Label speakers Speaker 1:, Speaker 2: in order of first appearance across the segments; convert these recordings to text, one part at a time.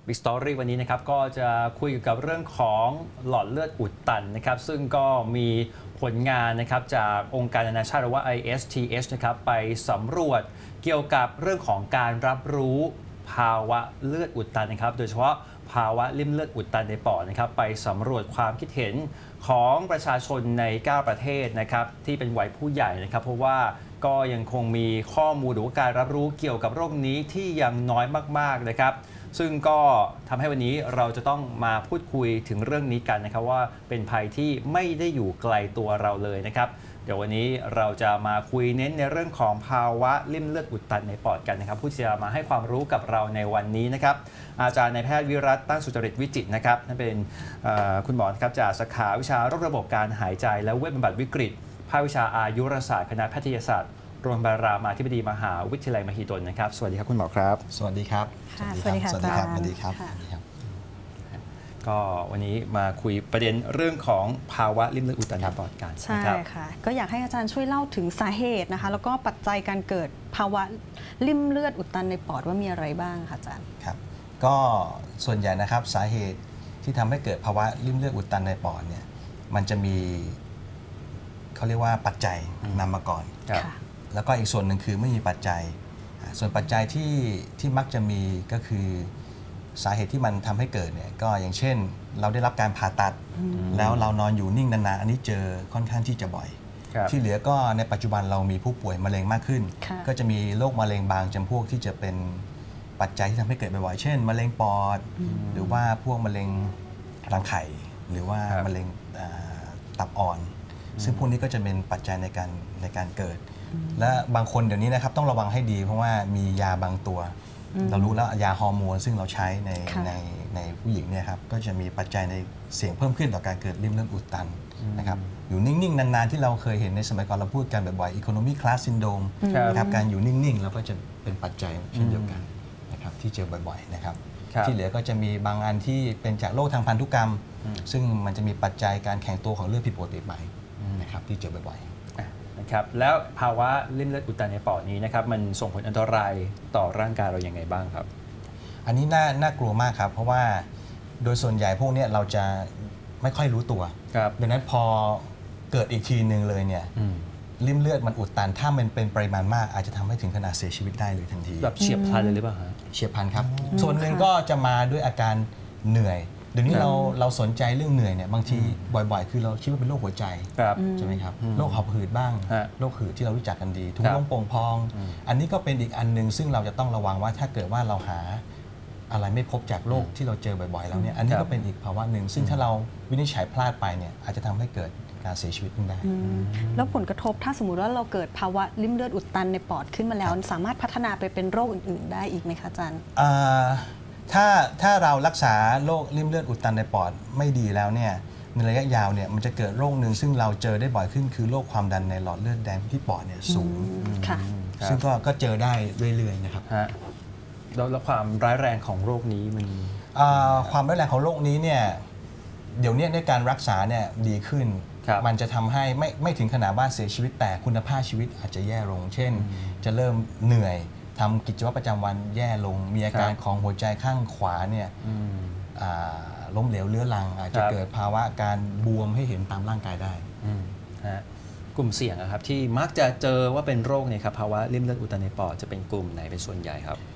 Speaker 1: Big Story วันนี้นะครับก็จะคุยเกี่ยวกับเรื่องของหลอดเลือดอุดตันนะครับซึ่งก็มีผลงานนะครับจากองค์การนานาชาติหรือว่า ISTH นะครับไปสำรวจเกี่ยวกับเรื่องของการรับรู้ภาวะเลือดอุดตันนะครับโดยเฉพาะภาวะริ่มเลือดอุดตันในปอดนะครับไปสำรวจความคิดเห็นของประชาชนใน 9 ประเทศนะครับที่เป็นวัยผู้ใหญ่นะครับเพราะว่าก็ยังคงมีข้อมูลหรือว่าการรับรู้เกี่ยวกับโรคนี้ที่ยังน้อยมากๆนะครับซึ่งก็ทำให้วันนี้เราจะต้องมาพูดคุยถึงเรื่องนี้กันนะครับว่าเป็นภัยที่ไม่ได้อยู่ไกลตัวเราเลยนะครับเดี๋ยววันนี้เราจะมาคุยเน้นในเรื่องของภาวะริ่มเลือดอุดตันในปอดกันนะครับผู้ที่จะมาให้ความรู้กับเราในวันนี้นะครับอาจารย์นายแพทย์วิรัตน์ตั้งสุจริตวิจิตรนะครับนั่นเป็นคุณหมอครับจากสาขาวิชาโรคระบบการหายใจและเวชบำบัดวิกฤตภาควิชาอายุรศาสตร์คณะแพทยศาสตร์โรงพยาบาลรามาธิบดีมหาวิทยาลัยมหิดลนะครับสวัสดีครับคุณหมอครับ
Speaker 2: สวัสดีครับ
Speaker 3: สวัสดีค่ะ
Speaker 2: สวัสดีครับสวัสดีครับ
Speaker 1: ก็วันนี้มาคุยประเด็นเรื่องของภาวะริ่มเลือดอุดตันในปอดกัน
Speaker 3: ใช่ค่ะก็อยากให้อาจารย์ช่วยเล่าถึงสาเหตุนะคะแล้วก็ปัจจัยการเกิดภาวะริ่มเลือดอุดตันในปอดว่ามีอะไรบ้างค่ะอาจารย์
Speaker 2: ครับก็ส่วนใหญ่นะครับสาเหตุที่ทำให้เกิดภาวะริ่มเลือดอุดตันในปอดเนี่ยมันจะมีเขาเรียกว่าปัจจัยนำมาก่อนแล้วก็อีกส่วนหนึ่งคือไม่มีปัจจัยส่วนปัจจัยที่มักจะมีก็คือสาเหตุที่มันทำให้เกิดเนี่ยก็อย่างเช่นเราได้รับการผ่าตัดแล้วเรานอนอยู่นิ่งนานๆอันนี้เจอค่อนข้างที่จะบ่อยที่เหลือก็ในปัจจุบันเรามีผู้ป่วยมะเร็งมากขึ้นก็จะมีโรคมะเร็งบางจำพวกที่จะเป็นปัจจัยที่ทำให้เกิดบ่อยๆเช่นมะเร็งปอดหรือว่าพวกมะเร็งรังไข่หรือว่ามะเร็งตับอ่อนซึ่งพวกนี้ก็จะเป็นปัจจัยในการเกิดและบางคนเดี๋ยวนี้นะครับต้องระวังให้ดีเพราะว่ามียาบางตัวเรารู้แล้วยาฮอร์โมนซึ่งเราใช้ในผู้หญิงเนี่ยครับก็จะมีปัจจัยในเสี่ยงเพิ่มขึ้นต่อการเกิดริ่มเลือดอุดตันนะครับอยู่นิ่งๆนานๆที่เราเคยเห็นในสมัยก่อนเราพูดกันบ่อยๆ economy class syndrome นะครับการอยู่นิ่งๆแล้วก็จะเป็นปัจจัยเช่นเดียวกันนะครับที่เจอบ่อยๆนะครับที่เหลือก็จะมีบางอันที่เป็นจากโรคทางพันธุกรรมซึ่งมันจะมีปัจจัยการแข็งตัวของเลือดผิดปกติใหม่นะครับที่เจอบ่อยๆ
Speaker 1: นะครับแล้วภาวะริ่มเลือดอุดตันในปอดนี้นะครับมันส่งผลอันตรายต่อร่างกายเราอย่างไรบ้างครับ
Speaker 2: อันนี้น่ากลัวมากครับเพราะว่าโดยส่วนใหญ่พวกนี้เราจะไม่ค่อยรู้ตัวดังนั้นพอเกิดอีกทีหนึ่งเลยเนี่ยริ่มเลือดมันอุดตันถ้ามันเป็นปริมาณมากอาจจะทำให้ถึงขนาดเสียชีวิตได้เลยทันที
Speaker 1: แบบเฉียบพลันเลยหรือเปล่า
Speaker 2: เฉียบพลันครับส่วนหนึ่งก็จะมาด้วยอาการเหนื่อยเดี๋ยวนี้เราสนใจเรื่องเหนื่อยเนี่ยบางทีบ่อยๆคือเราคิดว่าเป็นโรคหัวใจใช่ไหมครับโรคหอบหืดบ้างโรคหืดที่เรารู้จักกันดีถุงลมโป่งพองอันนี้ก็เป็นอีกอันนึงซึ่งเราจะต้องระวังว่าถ้าเกิดว่าเราหาอะไรไม่พบจากโรคที่เราเจอบ่อยๆแล้วเนี่ยอันนี้ก็เป็นอีกภาวะหนึ่งซึ่งถ้าเราวินิจฉัยพลาดไปเนี่ยอาจจะทำให้เกิดการเสียชีวิตขึ้นได้
Speaker 3: แล้วผลกระทบถ้าสมมุติว่าเราเกิดภาวะริ่มเลือดอุดตันในปอดขึ้นมาแล้วสามารถพัฒนาไปเป็นโรคอื่นๆได้อีกไหมคะอาจารย์
Speaker 2: ถ้าเรารักษาโรคริ่มเลือดอุดตันในปอดไม่ดีแล้วเนี่ยในระยะยาวเนี่ยมันจะเกิดโรคหนึ่งซึ่งเราเจอได้บ่อยขึ้นคือโรคความดันในหลอดเลือดแดงที่ปอดเนี่ยสูงซึ่งก็เจอได้เรื่อยๆนะครับ
Speaker 1: แล้วความร้ายแรงของโรคนี้มัน
Speaker 2: ความร้ายแรงของโรคนี้เนี่ยเดี๋ยวนี้ในการรักษาเนี่ยดีขึ้นมันจะทำให้ไม่ถึงขนาดว่าเสียชีวิตแต่คุณภาพชีวิตอาจจะแย่ลงเช่นจะเริ่มเหนื่อยทำกิจวัตรประจำวันแย่ลงมีอาการของหัวใจข้างขวาเนี่ยล้มเหลวเรื้อรังอาจจะเกิดภาวะการบวมให้เห็นตามร่างกายได้
Speaker 1: กลุ่มเสี่ยงครับที่มักจะเจอว่าเป็นโรคเนี่ยครับภาวะริ่มเลือดอุดตันในปอดจะเป็นกลุ่มไหนเป็นส่วนใหญ่ครับ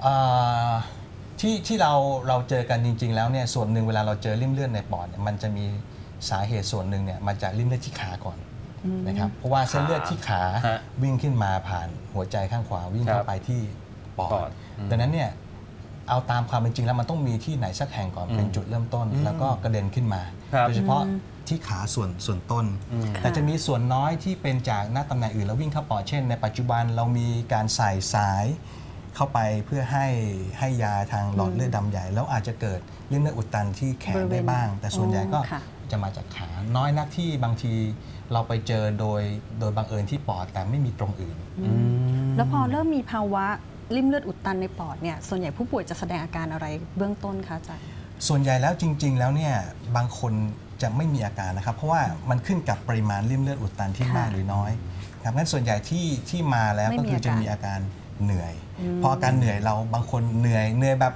Speaker 2: ที่เราเจอกันจริงๆแล้วเนี่ยส่วนหนึ่งเวลาเราเจอริ่มเลือดในปอดเนี่ยมันจะมีสาเหตุส่วนหนึ่งเนี่ยมาจากริ่มเลือดที่ขาก่อนนะครับเพราะว่าเส้นเลือดที่ขาวิ่งขึ้นมาผ่านหัวใจข้างขวาวิ่งเข้าไปที่ปอดดังนั้นเนี่ยเอาตามความเป็นจริงแล้วมันต้องมีที่ไหนสักแห่งก่อนเป็นจุดเริ่มต้นแล้วก็กระเด็นขึ้นมาโดยเฉพาะที่ขาส่วนต้นแต่จะมีส่วนน้อยที่เป็นจากหน้าตำแหน่งอื่นแล้ววิ่งเข้าปอดเช่นในปัจจุบันเรามีการใส่สายเข้าไปเพื่อให้ยาทางหลอดเลือดดำใหญ่แล้วอาจจะเกิดริ่มเลือดอุดตันที่แขนได้บ้างแต่ส่วนใหญ่ก็จะมาจากขาน้อยนักที่บางทีเราไปเจอโดยบังเอิญที่ปอดแต่ไม่มีตรงอื่น
Speaker 3: แล้วพอเริ่มมีภาวะริ่มเลือดอุดตันในปอดเนี่ยส่วนใหญ่ผู้ป่วยจะแสดงอาการอะไรเบื้องต้นคะอาจารย์
Speaker 2: ส่วนใหญ่แล้วจริงๆแล้วเนี่ยบางคนจะไม่มีอาการนะครับเพราะว่ามันขึ้นกับปริมาณริ่มเลือดอุดตันที่มากหรือน้อยครับงั้นส่วนใหญ่ที่มาแล้วก็คือจะมีอาการเหนื่อยพออาการเหนื่อยเราบางคนเหนื่อยแบบ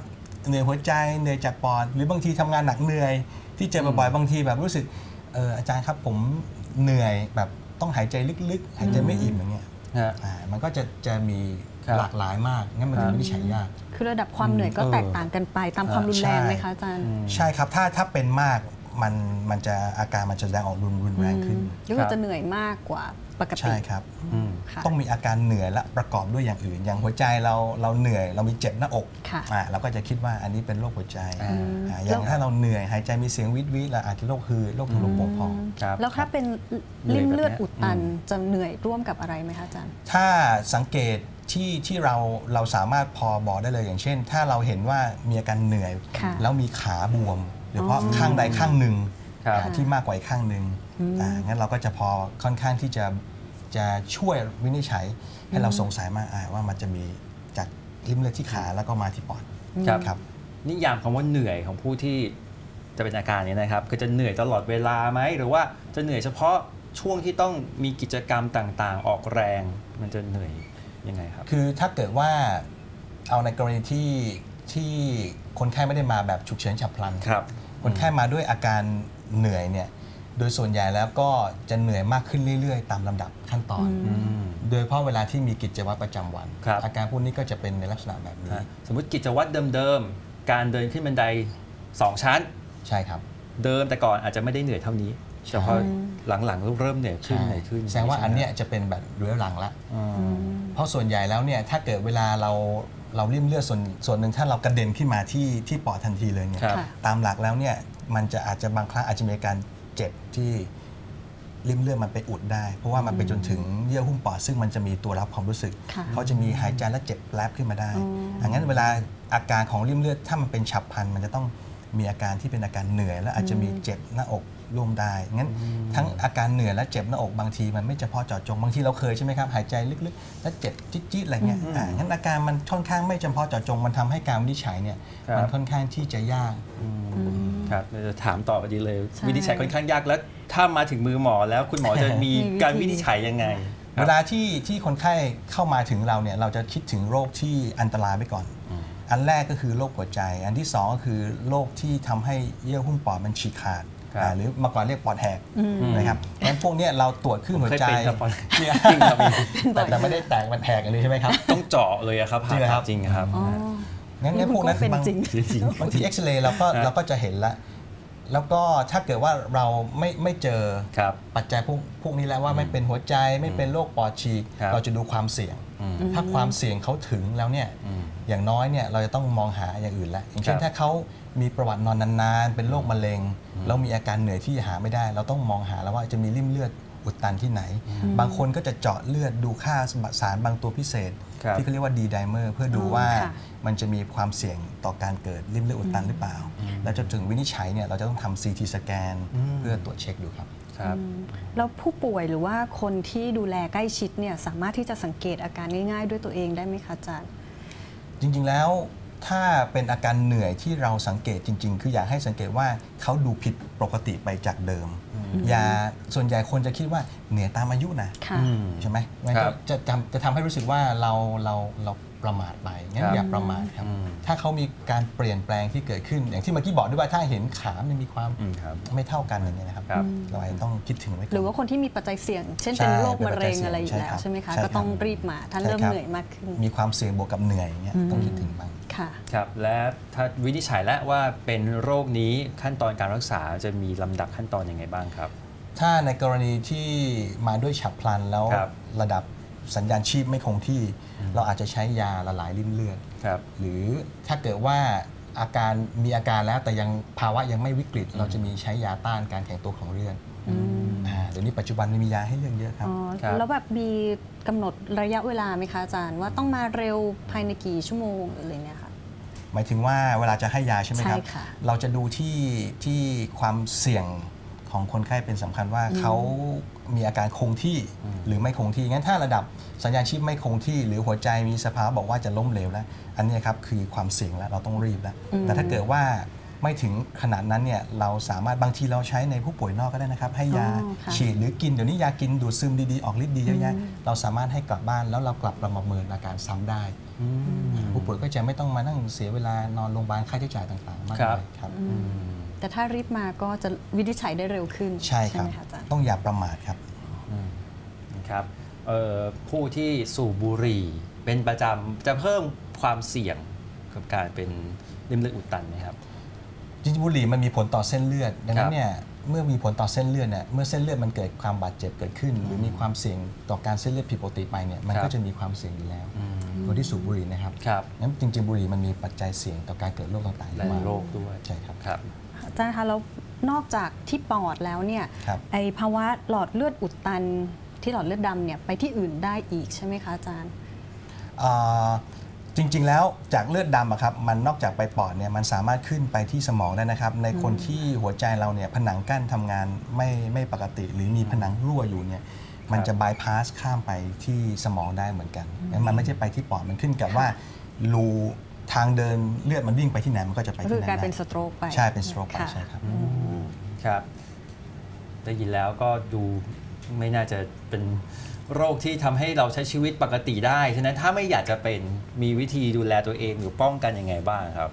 Speaker 2: เหนื่อยหัวใจเหนื่อยจากปอดหรือบางทีทำงานหนักเหนื่อยที่เจอบ่อยๆบางทีแบบรู้สึกอาจารย์ครับผมเหนื่อยแบบต้องหายใจลึกๆหายใจไม่อิ่มอย่างเงี้ย
Speaker 1: ฮะ
Speaker 2: มันก็จะมี
Speaker 1: ครับ
Speaker 2: หลากหลายมากงั้นมันถึงวินิจฉัยยาก
Speaker 3: คือระดับความเหนื่อยก็แตกต่างกันไปตามความรุนแรงไหมคะอาจารย์
Speaker 2: ใช่ครับถ้าเป็นมากมันจะอาการมันจะแสดงออกรุนแรงขึ้น
Speaker 3: ก็คือจะเหนื่อยมากกว่าปกติ
Speaker 2: ใช่ครับ
Speaker 3: ค่ะ
Speaker 2: ต้องมีอาการเหนื่อยและประกอบด้วยอย่างอื่น อย่างหัวใจเราเหนื่อยเรามีเจ็บหน้าอก
Speaker 3: ค่ะ
Speaker 2: เราก็จะคิดว่าอันนี้เป็นโรคหัวใจ
Speaker 1: อ่า
Speaker 2: อย่างถ้าเราเหนื่อยหายใจมีเสียงวิดเราอาจจะโรคหืดโรคทะลุโป่งพอง
Speaker 1: ครับ
Speaker 3: แล้วถ้าเป็น
Speaker 1: เหนื่
Speaker 3: ริ่
Speaker 1: อย
Speaker 3: ม
Speaker 1: แบบ
Speaker 3: เลือด
Speaker 1: เนี้ย
Speaker 3: อุดตันจะเหนื่อยร่วมกับอะไรไหมคะอาจารย์
Speaker 2: ถ้าสังเกตที่เราสามารถพอบอกได้เลยอย่างเช่น ถ้าเราเห็นว่ามีอาการเหนื่อย
Speaker 3: ค่ะ
Speaker 2: แล้วมีขาบวมโดยเฉพาะ
Speaker 3: อ๋อ
Speaker 2: ข้างใดข้างหนึ่ง
Speaker 1: ครับ
Speaker 2: ที่มากกว่าอีกข้างหนึ่งงั้นเราก็จะพอค่อนข้างที่จะช่วยวินิจฉัยให้เราสงสัยมากว่ามันจะมีจากริ่มเลือดที่ขาแล้วก็มาที่ปอด
Speaker 1: ครับ
Speaker 2: ครับ
Speaker 1: นิยามคำว่าเหนื่อยของผู้ที่จะเป็นอาการนี้นะครับคือจะเหนื่อยตลอดเวลาไหมหรือว่าจะเหนื่อยเฉพาะช่วงที่ต้องมีกิจกรรมต่างๆ ออกแรง มันจะเหนื่อยยังไงครับ
Speaker 2: คือถ้าเกิดว่าเอาในกรณีที่คนไข้ไม่ได้มาแบบฉุกเฉินฉับพลัน
Speaker 1: ครับ
Speaker 2: คนไข้มาด้วยอาการเหนื่อยเนี่ยโดยส่วนใหญ่แล้วก็จะเหนื่อยมากขึ้นเรื่อยๆ ตามลำดับขั้นตอน โดยเฉพาะเวลาที่มีกิจวัตรประจำวัน
Speaker 1: ครับ
Speaker 2: อาการพวกนี้ก็จะเป็นในลักษณะแบบนี้
Speaker 1: สมมุติกิจวัตรเดิมๆ การเดินขึ้นบันได 2 ชั้น
Speaker 2: ใช่ครับ
Speaker 1: เดิมแต่ก่อนอาจจะไม่ได้เหนื่อยเท่านี้เฉพาะหลังๆเริ่มเหนื่อยขึ้นเหนื่อยขึ้น
Speaker 2: แสดงว่าอันเนี้ยจะเป็นแบบเรื้อรังละ
Speaker 1: อืม
Speaker 2: เพราะส่วนใหญ่แล้วเนี่ยถ้าเกิดเวลาเราริ่มเลือดส่วนหนึ่งถ้าเรากระเด็นขึ้นมาที่ปอดทันทีเลยเนี่ย
Speaker 1: ครับ
Speaker 3: ค่ะ
Speaker 2: ตามหลักแล้วเนี่ยมันจะอาจจะบางครั้งอาจจะมีอาการเจ็บที่ริ่มเลือดมันไปอุดได้ เพราะว่ามันไปจนถึงเยื่อหุ้มปอดซึ่งมันจะมีตัวรับความรู้สึก
Speaker 3: ค่ะ
Speaker 2: เขาจะมีหายใจและเจ็บแปลบขึ้นมาได้
Speaker 3: อ๋อ
Speaker 2: ดังนั้นเวลาอาการของริ่มเลือดถ้ามันเป็นฉับพลันมันจะต้องมีอาการที่เป็นอาการเหนื่อย และอาจจะมีเจ็บหน้าอกร่วมได้งั้นทั้งอาการเหนื่อยและเจ็บหน้าอกบางทีมันไม่เฉพาะเจาะจงบางทีเราเคยใช่ไหมครับหายใจลึกๆ แล้วเจ็บจี๊ดๆอะไรเงี้ยงั้นอาการมันค่อนข้างไม่เฉพาะเจาะจงมันทำให้การวินิจฉัยเนี่ย
Speaker 1: ครับ
Speaker 2: มันค่อนข้างที่จะยาก
Speaker 1: ครับเราจะถามต่อพอดีเลย
Speaker 3: ใช่
Speaker 1: วินิจฉัยค่อนข้างยากแล้วถ้ามาถึงมือหมอแล้วคุณหมอจะมี
Speaker 3: มีวิธี
Speaker 1: การวินิจฉัยยังไงค
Speaker 2: เว
Speaker 1: รับ
Speaker 2: ลาที่คนไข้เข้ามาถึงเราเนี่ยเราจะคิดถึงโรคที่อันตรายไว้ก่อน อันแรกก็คือโรคหัวใจ อันที่สองก็คือโรคที่ทำให้เยื่อหุ้มปอดมันฉีกขาด
Speaker 1: ครับ
Speaker 2: หรือเมื่อก่อนเรียกปอดแหกนะครับงั้นพวกเนี้ยเราตรวจคลื่นหัวใจ
Speaker 1: เคยเป็นครับ
Speaker 2: เนี่ย
Speaker 1: จริงครับ
Speaker 2: แต่ไม่ได้แตกมันแหกเลยใช่ไหมครับ
Speaker 1: ต้องเจาะเลยอะครับ
Speaker 2: จริงเหรอครับ
Speaker 1: จริงครับ
Speaker 3: อ๋อ
Speaker 2: งั้นพวกนั้น
Speaker 3: เป็น
Speaker 2: บาง
Speaker 3: จริง
Speaker 2: บางทีเอ็กซเรย์เราก็จะเห็นละแล้วก็ถ้าเกิดว่าเราไม่เจอ
Speaker 1: ครับ
Speaker 2: ปัจจัยพวกนี้แล้วว่าไม่เป็นหัวใจไม่เป็นโรคปอดฉีก
Speaker 1: ครับ
Speaker 2: เราจะดูความเสี่ยง ถ้าความเสี่ยงเขาถึงแล้วเนี่ยอย่างน้อยเนี่ยเราจะต้องมองหาอย่างอื่นละอย่างเช่น
Speaker 1: ครับ
Speaker 2: ถ้าเขามีประวัตินอนนานๆ เป็นโรคมะเร็งแล้วมีอาการเหนื่อยที่หาไม่ได้ เราต้องมองหาแล้วว่าจะมีริ่มเลือดอุดตันที่ไหน บางคนก็จะเจาะเลือดดูค่าสารบางตัวพิเศษ
Speaker 1: ครับ
Speaker 2: ที่เขาเรียกว่าดีไดเมอร์เพื่อดู
Speaker 3: อ๋อ
Speaker 2: ว่า
Speaker 3: ค่ะ
Speaker 2: มันจะมีความเสี่ยงต่อการเกิดริ่มเลือดอุดตันหรือเปล่า แล้วจนถึงวินิจฉัยเนี่ยเราจะต้องทำ CT สแกนเพื่อตรวจเช็คดูครับ
Speaker 1: ครับ
Speaker 3: แล้วผู้ป่วยหรือว่าคนที่ดูแลใกล้ชิดเนี่ยสามารถที่จะสังเกตอาการง่ายๆ ด้วยตัวเองได้ไหมคะอาจารย์
Speaker 2: จริงๆ แล้วถ้าเป็นอาการเหนื่อยที่เราสังเกตจริง ๆ คืออยากให้สังเกตว่าเขาดูผิดปกติไปจากเดิม อย่าส่วนใหญ่คนจะคิดว่าเหนื่อยตามอายุนะ
Speaker 3: ค่ะ
Speaker 2: ใช่ไหมงั้น
Speaker 1: ครับ
Speaker 2: จะทำให้รู้สึกว่าเราประมาทไปงั้
Speaker 1: คน รับ
Speaker 2: อย่าประมาทครับถ้าเขามีการเปลี่ยนแปลงที่เกิดขึ้น อย่างที่เมื่อกี้บอกด้วยว่าถ้าเห็นขามันมีความ
Speaker 1: ครับ
Speaker 2: ไม่เท่ากันอย่างเงี้ยนะครับ
Speaker 1: ครับ
Speaker 2: เราอาจจะต้องคิดถึงไว้ก่อน
Speaker 3: หรือว่าคนที่มีปัจจัยเสี่ยง เช่น
Speaker 2: ใช่
Speaker 3: เป็นโรคมะเร็ง
Speaker 2: เป็นปัจจัยเสี่ยง
Speaker 3: อะไรอยู่แล้ว
Speaker 2: ใช่ครับ
Speaker 3: ใช่ไหมคะ
Speaker 2: ใช่ครับ
Speaker 3: ก็ต้องรีบมาถ้าเริ่ม
Speaker 2: ใช่ครับ
Speaker 3: เหนื่อยมากขึ้น
Speaker 2: มีความเสี่ยงบวกกับเหนื่อยอย่างเงี้ยต้องคิดถึงบ้าง
Speaker 3: ค่ะ
Speaker 1: ครับและถ้าวินิจฉัยแล้วว่าเป็นโรคนี้ขั้นตอนการรักษาจะมีลำดับขั้นตอนยังไงบ้างครับ
Speaker 2: ถ้าในกรณีที่มาด้วยฉับพลันแล้ว
Speaker 1: ครับ
Speaker 2: ระดับสัญญาณชีพไม่คงที่ เราอาจจะใช้ยาละลายริ่มเลือด
Speaker 1: ครับ
Speaker 2: หรือถ้าเกิดว่ามีอาการแล้วแต่ยังภาวะยังไม่วิกฤต เราจะมีใช้ยาต้านการแข็งตัวของเลือดเดี๋ยวนี้ปัจจุบันมียาให้เลือกเยอะครับ
Speaker 3: อ๋อ
Speaker 1: ครับ
Speaker 3: แล้วแบบมีกำหนดระยะเวลาไหมคะอาจารย์ว่าต้องมาเร็วภายในกี่ชั่วโมงหรืออะไรเนี่ยค่ะ
Speaker 2: หมายถึงว่าเวลาจะให้ยาใช่ไหมครับ
Speaker 3: ใช่ค่ะ
Speaker 2: เราจะดูที่ความเสี่ยงของคนไข้เป็นสำคัญว่าเขามีอาการคงที่หรือไม่คงที่งั้นถ้าระดับสัญญาณชีพไม่คงที่ หรือหัวใจมีสภาวะบอกว่าจะล้มเหลวแล้ว อันนี้ครับคือความเสี่ยงแล้วเราต้องรีบแล้วแต่ถ้าเกิดว่าไม่ถึงขนาดนั้นเนี่ยเราสามารถบางทีเราใช้ในผู้ป่วยนอกก็ได้นะครับให้ยา
Speaker 3: ค่ะ
Speaker 2: ฉีดหรือกินเดี๋ยวนี้ยากินดูดซึมดีๆออกฤทธิ์ดีเยอะแยะเราสามารถให้กลับบ้านแล้วเรากลับมาประเมินอาการซ้ำได้ผู้ป่วยก็จะไม่ต้องมานั่งเสียเวลานอนโรงพยาบาลค่าใช้จ่ายต่างๆมากมายครับ
Speaker 3: แต่ถ้ารีบมาก็จะวินิจฉัยได้เร็วขึ้น
Speaker 2: ใช่ครับ
Speaker 3: ไหมคะอาจารย์
Speaker 2: ต้องอย่าประมาทครับ
Speaker 1: นะครับผู้ที่สูบบุหรี่เป็นประจำจะเพิ่มความเสี่ยงกับการเป็นริ่มเลือดอุดตันไหมครับ
Speaker 2: จริงๆบุหรี่มันมีผลต่อเส้นเลือดดังนั้
Speaker 1: ครั
Speaker 2: น
Speaker 1: บ
Speaker 2: เนี่ยเมื่อมีผลต่อเส้นเลือดเนี่ยเมื่อเส้นเลือดมันเกิดความบาดเจ็บเกิดขึ้น หรือมีความเสี่ยงต่อการเส้นเลือดผิดปกติไปเนี่ยมันก็จะมีความเสี่ยงอยู่แล้วคนที่สูบบุหรี่นะครับ
Speaker 1: ครับ
Speaker 2: งั้นจริงๆบุหรี่มันมีปัจจัยเสี่ยงต่อการเกิดโรคต่างๆ
Speaker 1: และ
Speaker 2: มาก
Speaker 1: โรคด้วย
Speaker 2: ใช่ครับ
Speaker 1: ครับ
Speaker 3: อาจารย์คะแล้วนอกจากที่ปอดแล้วเนี่ย
Speaker 2: ครับ
Speaker 3: ไอภาวะหลอดเลือดอุดตันที่หลอดเลือดดำเนี่ยไปที่อื่นได้อีกใช่ไหมคะอาจารย์
Speaker 2: จริงๆแล้วจากเลือดดำอะครับมันนอกจากไปปอดเนี่ยมันสามารถขึ้นไปที่สมองได้นะครับในคนที่หัวใจเราเนี่ยผนังกั้นทำงานไม่ปกติ หรือมีผนังรั่วอยู่เนี่ยมันจะบายพาสข้ามไปที่สมองได้เหมือนกันงั้นมันไม่ใช่ไปที่ปอดมันขึ้นกับว่ารูทางเดินเลือดมันวิ่งไปที่ไหนมันก็จะไป
Speaker 3: ก็
Speaker 2: ที่
Speaker 3: คือ
Speaker 2: นั่น
Speaker 3: กลายเป็นส
Speaker 2: ได้
Speaker 3: โตรกไป
Speaker 2: ใช่เป็นสโตรกไป
Speaker 3: ค่ะ
Speaker 2: ใช่ครับ
Speaker 1: ครับได้ยินแล้วก็ดูไม่น่าจะเป็นโรคที่ทำให้เราใช้ชีวิตปกติได้ฉะนั้นถ้าไม่อยากจะเป็นมีวิธีดูแลตัวเองหรือป้องกันยังไงบ้างครับ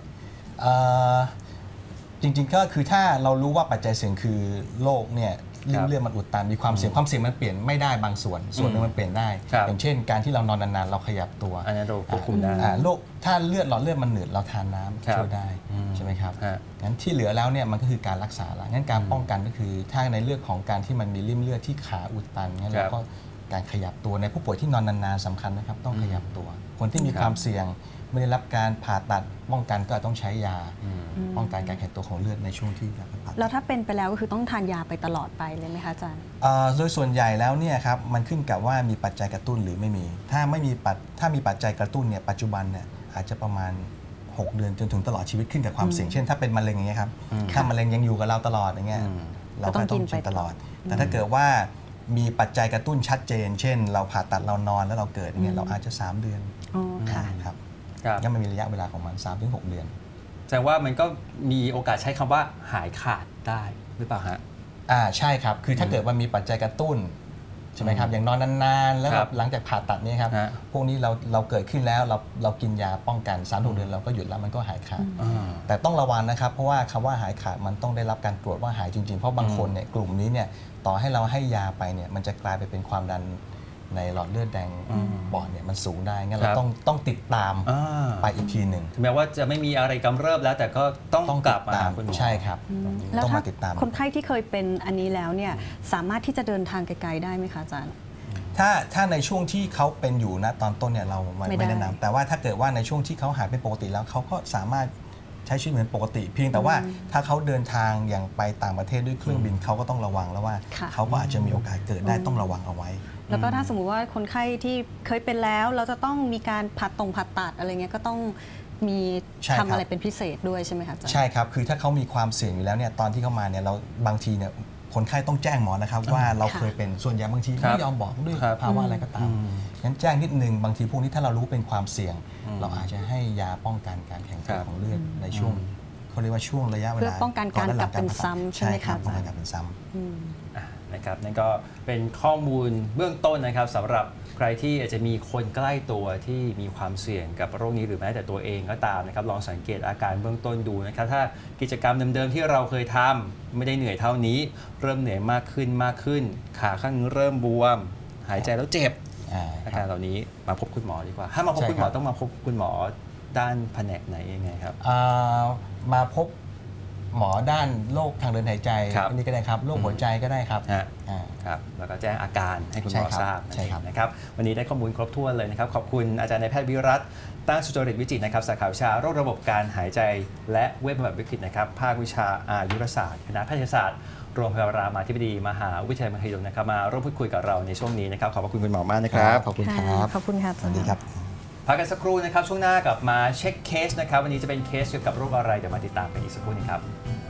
Speaker 2: จริงๆก็คือถ้าเรารู้ว่าปัจจัยเสี่ยงคือโรคเนี่ยริ่มเลือดมันอุดตันมีความเสี่ยงมันเปลี่ยนไม่ได้บางส่วนหนึงมันเปลี่ยนได้
Speaker 1: ครับ
Speaker 2: อย่างเช่นการที่เรานอนนานๆเราขยับตัว
Speaker 1: อันนั้นเราควบคุมได้
Speaker 2: โรคถ้าหลอดเลือดมันหนืดเราทานน้ำ
Speaker 1: ครับ
Speaker 2: ช่วยได้ใช่ไหมครับ
Speaker 1: ฮะ
Speaker 2: งั้นที่เหลือแล้วเนี่ยมันก็คือการรักษาละงั้นการป้องกันก็คือถ้าในเรื่องของการที่มันมีริ่มเลือดที่ขาอุดตันงั้นเราก็การขยับตัวในผู้ป่วยที่นอนนานๆสำคัญนะครับต้องขยับตัว คนที่มีความเสี่ยงไม่ได้รับการผ่าตัดป้องกันก็ต้องใช้ยาป้องกันการแข็งตัวของเลือดในช่วงที่การผ่าตัด
Speaker 3: แล้วถ้าเป็นไปแล้วก็คือต้องทานยาไปตลอดไปเลยไหมคะอาจารย์
Speaker 2: โดยส่วนใหญ่แล้วเนี่ยครับมันขึ้นกับว่ามีปัจจัยกระตุ้นหรือไม่มี ถ้ามีปัจจัยกระตุ้นเนี่ยปัจจุบันเนี่ยอาจจะประมาณ 6 เดือนจนถึงตลอดชีวิตขึ้นกับความเสี่ยงเช่นถ้าเป็นมะเร็งอย่างเงี้ยครับถ้ามะเร็งยังอยู่กับเราตลอดอย่างเงี้ยเราก็ต้องกินตลอด แต่ถ้าเกิดว่ามีปัจจัยกระตุ้นชัดเจน เช่น เราผ่าตัดเรานอนแล้วเราเกิดอย่างเงี้ยเราอาจจะ3 เดือน
Speaker 3: อ๋อค่ะ
Speaker 2: ครับ
Speaker 1: ครับ
Speaker 2: งั้นมันมีระยะเวลาของมัน 3-6 เดือน
Speaker 1: แสดงว่ามันก็มีโอกาสใช้คำว่าหายขาดได้หรือเปล่าฮะ
Speaker 2: ใช่ครับคือถ้าเกิดว่ามีปัจจัยกระตุ้นใช่ไหมครับอย่างนอนนานๆแล้ว
Speaker 1: ครับ
Speaker 2: หลังจากผ่าตัดเนี่ยครับ
Speaker 1: ฮะ
Speaker 2: พวกนี้เราเกิดขึ้นแล้วเรากินยาป้องกัน3-6 เดือนเราก็หยุดแล้วมันก็หายขาด แต่ต้องระวังนะครับเพราะว่าคำว่าหายขาดมันต้องได้รับการตรวจว่าหายจริงๆ เพราะบางคนเนี่ยกลุ่มนี้เนี่ยต่อให้เราให้ยาไปเนี่ยมันจะกลายไปเป็นความดันในหลอดเลือดแดงปอดเนี่ยมันสูงได้งั้น
Speaker 1: ครั
Speaker 2: เรา
Speaker 1: บ
Speaker 2: ต้องติดตาม
Speaker 1: อ่า
Speaker 2: ไปอีกทีหนึ่ง
Speaker 1: ถึงแม้ว่าจะไม่มีอะไรกำเริบแล้วแต่ก็ต้องกลับมาหาคุณหมอ
Speaker 2: ใช่ครับ
Speaker 3: แล้ว
Speaker 2: ต้อง
Speaker 3: ถ้า
Speaker 2: มาติดตาม
Speaker 3: คนไข้ที่เคยเป็นอันนี้แล้วเนี่ยสามารถที่จะเดินทางไกลๆได้ไหมคะอาจารย์
Speaker 2: ถ้าในช่วงที่เขาเป็นอยู่นะตอนต้นเนี่ยเรา
Speaker 3: ไม่
Speaker 2: ไม่
Speaker 3: ได้
Speaker 2: แนะนำแต่ว่าถ้าเกิดว่าในช่วงที่เขาหายเป็นปกติแล้วเขาก็สามารถใช้ชีวิตเหมือนปกติ เพียงแต่ว่าถ้าเขาเดินทางอย่างไปต่างประเทศด้วยเครื่องบินเขาก็ต้องระวังแล้วว่า
Speaker 3: ค่ะ
Speaker 2: เขาก็อาจจะมีโอกาสเกิดได้ต้องระวังเอาไว้
Speaker 3: แล้วก็ถ้าสมมุติว่าคนไข้ที่เคยเป็นแล้วเราจะต้องมีการผ่าตัดอะไรเงี้ยก็ต้องมี
Speaker 2: ใช่ครับ
Speaker 3: ทำอะไรเป็นพิเศษด้วยใช่ไหมคะอาจารย์
Speaker 2: ใช่ครับ คือถ้าเขามีความเสี่ยงอยู่แล้วเนี่ยตอนที่เขามาเนี่ยเราบางทีเนี่ยคนไข้ต้องแจ้งหมอนะครับว่าเราเคยเป็นส่วนใหญ่บางที
Speaker 1: ครับ
Speaker 2: ไม่ยอมบอกด้วย
Speaker 1: ครับ
Speaker 2: ภาวะอะไรก็ตามงั้นแจ้งนิดนึงบางทีพวกนี้ถ้าเรารู้เป็นความเสี่ยง เราอาจจะให้ยาป้องกันการแข็งตัวของเลือดในช่วงเขาเรียกว่าช่วงระยะเวลา
Speaker 3: เพื่อป้องกันการ
Speaker 2: และห
Speaker 3: ก
Speaker 2: ลั
Speaker 3: ลับเป็นซ้ำใช่ไหม
Speaker 2: ครั
Speaker 3: คะ
Speaker 2: บ
Speaker 3: อา
Speaker 2: ป้อง
Speaker 3: จาร
Speaker 2: กัน
Speaker 3: ย์
Speaker 2: การเป็นซ้ำ
Speaker 1: นะครับนั่นก็เป็นข้อมูลเบื้องต้นนะครับสำหรับใครที่อาจจะมีคนใกล้ตัวที่มีความเสี่ยงกับโรคนี้หรือแม้แต่ตัวเองก็ตามนะครับลองสังเกตอาการเบื้องต้นดูนะครับถ้ากิจกรรมเดิมๆที่เราเคยทำไม่ได้เหนื่อยเท่านี้ เริ่มเหนื่อยมากขึ้นขาข้างนึงเริ่มบวม หายใจแล้วเจ็บอาการเหล่านี้มาพบคุณหมอดีกว่าถ้ามาพบคุณหมอต้องมาพบคุณหมอด้านแผนกไหนยังไงครับ
Speaker 2: มาพบหมอด้านโรคทางเดินหายใจ
Speaker 1: ครับ
Speaker 2: อันนี้ก็ได้ครับโรคหัวใจก็ได้ครับ
Speaker 1: ฮะ ครับแล้วก็แจ้งอาการให้คุณหมอ
Speaker 2: ใช่ครับ
Speaker 1: ทราบ
Speaker 2: ใช่ครับ
Speaker 1: นะครับวันนี้ได้ข้อมูลครบถ้วนเลยนะครับขอบคุณอาจารย์นายแพทย์วิรัตตั้งสุจริตวิจิตรนะครับสาขาวิชาโรคระบบการหายใจ และเวชบำบัดวิกฤตนะครับภาควิชาอายุรศาสตร์คณะแพทยศาสตร์โรงพยาบาลรามาธิบดีมหาวิทยาลัยมหิดลนะครับมาร่วมพูดคุยกับเราในช่วงนี้นะครับขอบพระคุณคุณหมอมากนะครับ
Speaker 2: ขอบคุณครับ
Speaker 3: ขอบคุณค่ะอา
Speaker 2: ส
Speaker 3: จาร
Speaker 2: วัส
Speaker 3: ย์
Speaker 2: ดีครับ
Speaker 1: พักกันสักครู่นะครับช่วงหน้ากลับมาเช็คเคสนะครับวันนี้จะเป็นเคสเกี่ยวกับโรคอะไรเดี๋ยวมาติดตามกันอีกสักครู่นึงครับ